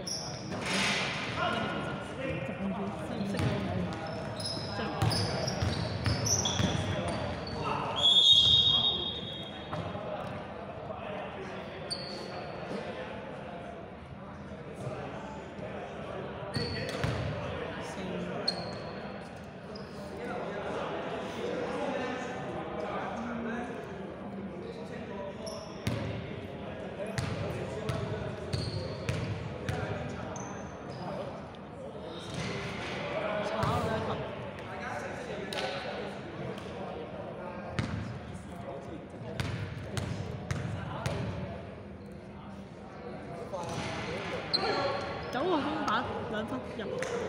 2分入。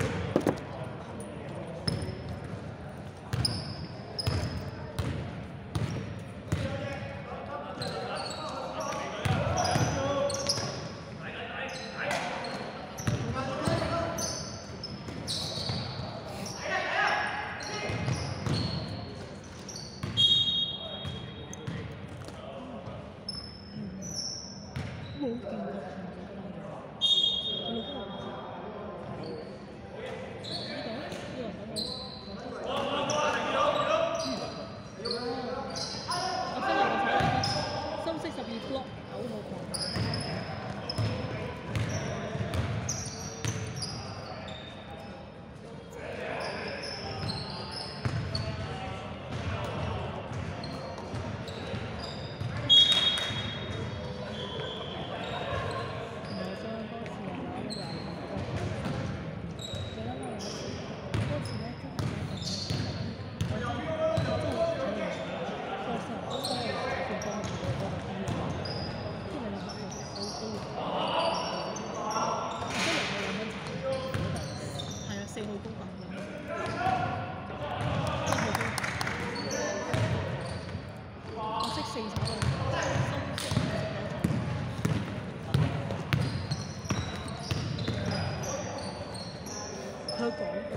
佢講到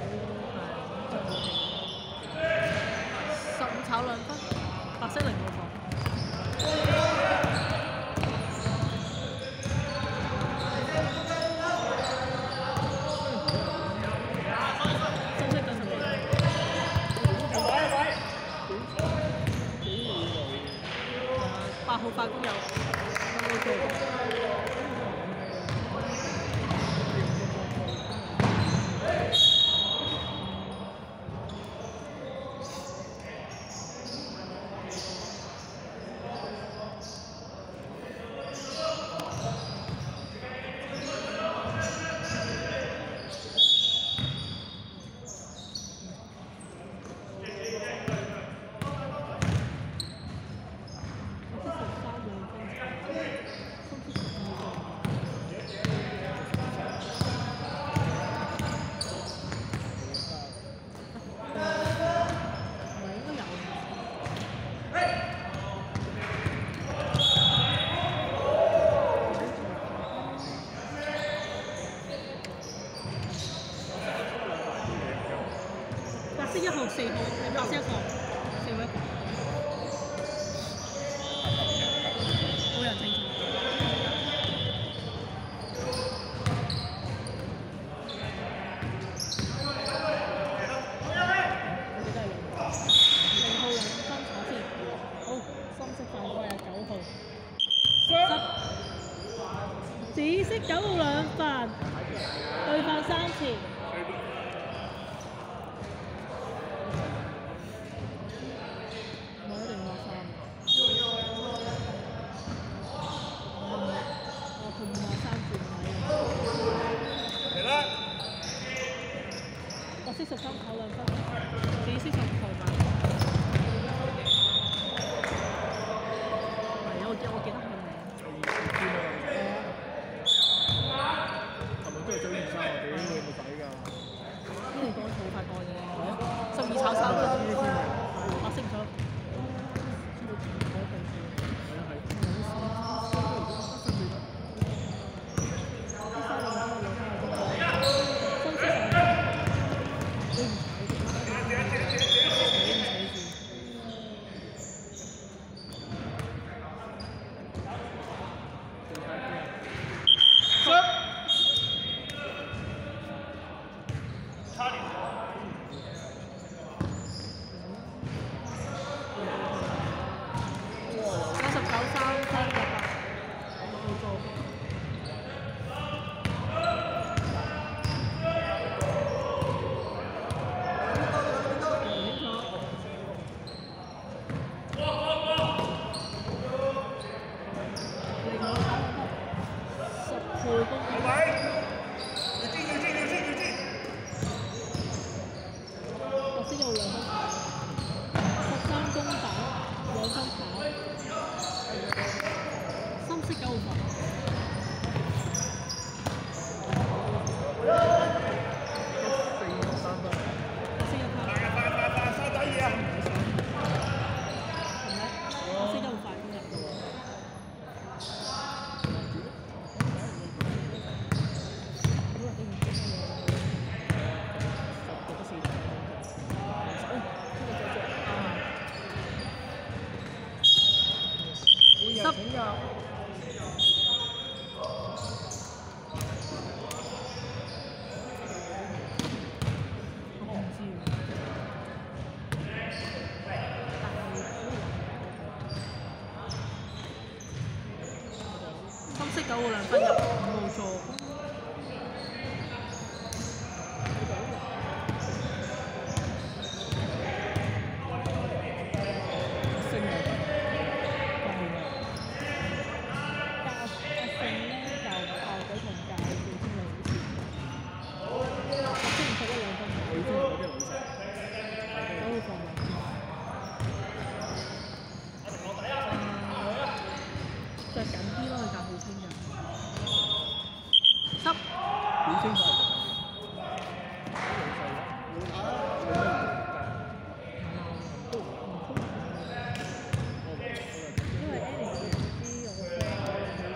15炒2分，白色0號房。8號快攻有。1號、4號，白色1個，4號1個，冇人清楚。0號2分炒先，好，深色犯規啊9號。紫色9號2分，對犯3次。白色13炒2分，紫色10號吧。係我記得佢名。 係咪都係2-3啊？屌你有冇使㗎？ 呢條講好快過啫，12炒3分，白色唔炒。 分入冇錯。 升啊！今年啊， 但阿勝咧就校隊同屆4,200好似，先唔使一兩分鐘， 你先嗰啲女仔， 都好放慢。 着緊啲咯，佢教好清嘅。濕表清晒因為 Annie 知我個 friend 佢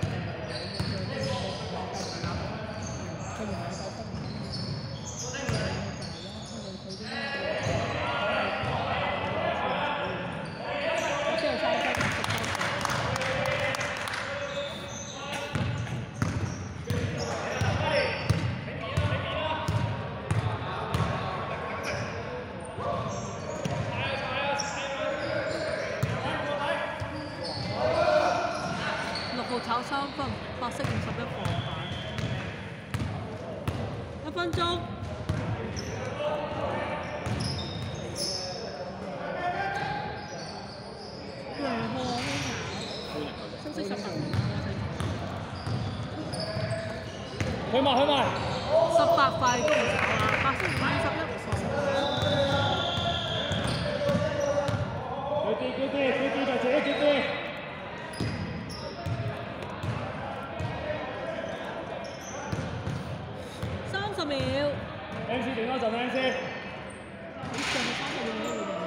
唔係夠分，我之後3分食 6號炒3分，白色51防反。1分鐘。 2號空炒，深色18年去埋去埋。 18塊都唔炒啦，白色51防反。 佢就自己佢 30秒。 MC 定多陣 MC。 你上係30秒嘅啫。